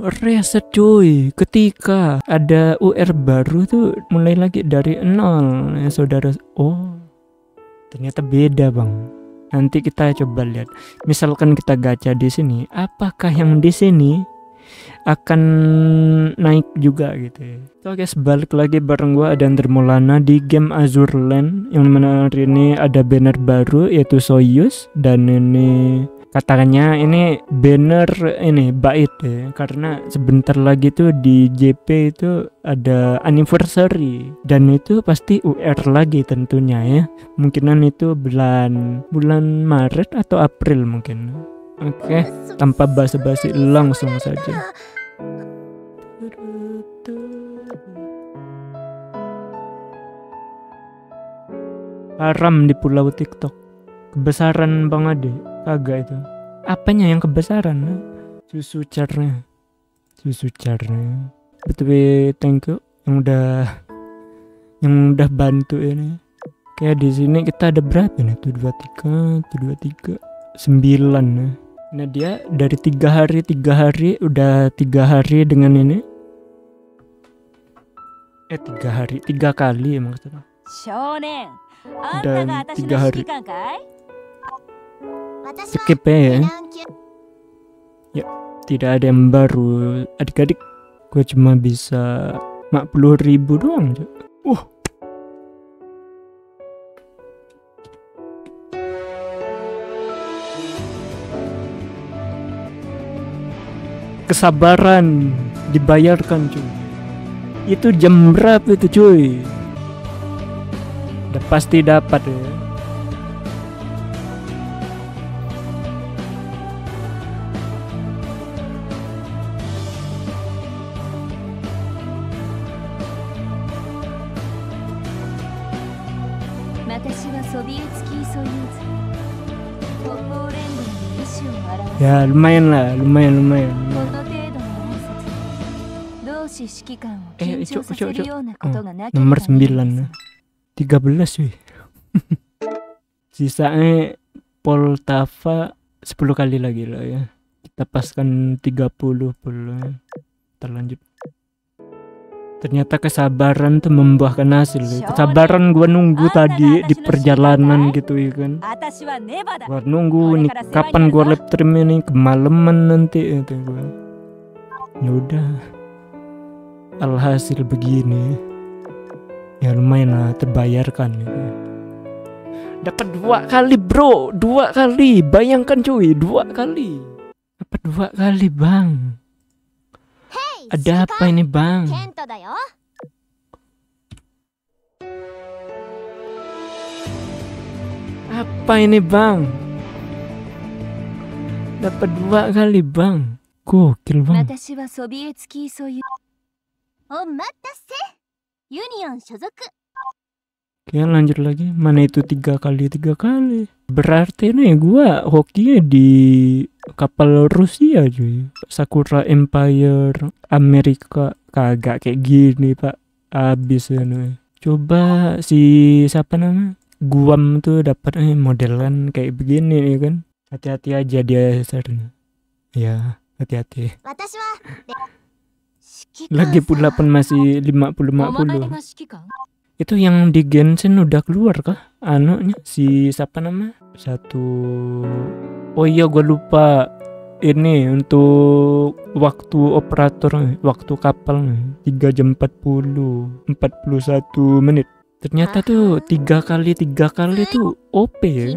reset cuy. Ketika ada UR baru tuh mulai lagi dari nol ya saudara. Oh, ternyata beda bang. Nanti kita coba lihat. Misalkan kita gacha di sini, apakah yang di sini akan naik juga gitu ya. Oke, sebalik lagi bareng gua ada Maulana di game Azur Land, yang mana hari ini ada banner baru yaitu Soyuz, dan ini katanya ini banner ini bait ya, karena sebentar lagi tuh di JP itu ada anniversary dan itu pasti UR lagi tentunya ya. Mungkinan itu bulan Maret atau April mungkin. Oke, tanpa basa-basi langsung saja. Haram di pulau TikTok. Kebesaran Bang Ade. Kagak itu. Apanya yang kebesaran? Susu carnya. Betul, thank you yang udah bantu ini. Kayak di sini kita ada berapa nih? 223 9 ya. Nah dia dari 3 hari udah 3 hari dengan ini. 3 kali maksudnya. Dan 3 hari. Skip ya. Ya, tidak ada yang baru. Adik-adik, gue cuma bisa 40.000 doang. Kesabaran dibayarkan cuy. Itu jam berapa itu cuy? Udah pasti dapat ya. Ya lumayan. Nomor 9 13 cuy. Sisanya Poltava 10 kali lagi lah ya. Kita paskan 30 puluh. Terlanjut. Ternyata kesabaran tuh membuahkan hasil ya. Kesabaran gua nunggu tadi di perjalanan gitu ya kan. Gua nunggu nih kapan gua live stream ini, kemalaman nanti itu gua. Ya udah. Alhasil begini. Ya lumayan lah, terbayarkan gitu. Dapat 2 kali bro, 2 kali. Bayangkan cuy, 2 kali. Dapat 2 kali bang. Ada apa ini bang? Apa ini bang? Dapat 2 kali bang. Gokil bang. Oke lanjut lagi. Mana itu 3 kali? Berarti nih gua hokinya di kapal Rusia cuy. Sakura Empire Amerika. Kagak kayak gini pak. Abis ini. Coba si siapa namanya? Guam tuh dapat modelan kayak begini nih kan. Hati-hati aja dia sernya. Ya hati-hati. Lagi pula pun masih 50-50. Itu yang di Genshin udah keluar kah? Anunya si siapa nama? Oh iya gue lupa. Ini untuk waktu operator, waktu kapal 3 jam 41 menit. Ternyata tuh 3 kali tuh OP ya.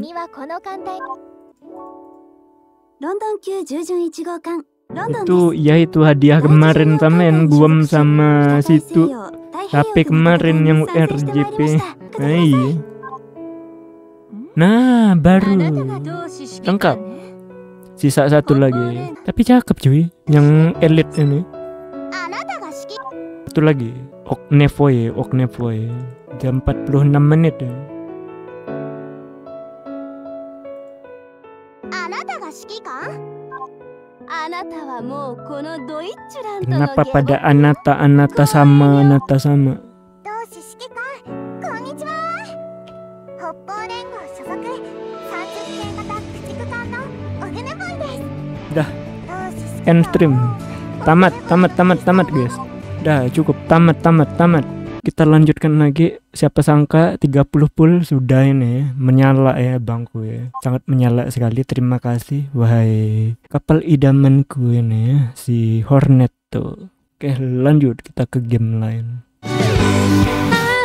Itu ya itu hadiah kemarin kemarin Guam sama situ HP kemarin yang RJP. Nah baru lengkap. Sisa 1 lagi. Tapi cakep cuy, yang elite ini. 1 lagi Oknevoy jam 46 menit ya. Kenapa pada Anata sama? Dah end stream. Tamat guys. Udah cukup, tamat. Kita lanjutkan lagi. Siapa sangka 30 full sudah ini ya. Menyala ya bangku ya. Sangat menyala sekali. Terima kasih wahai kapal idamanku ini ya, si Hornet tuh. Oke, lanjut kita ke game lain.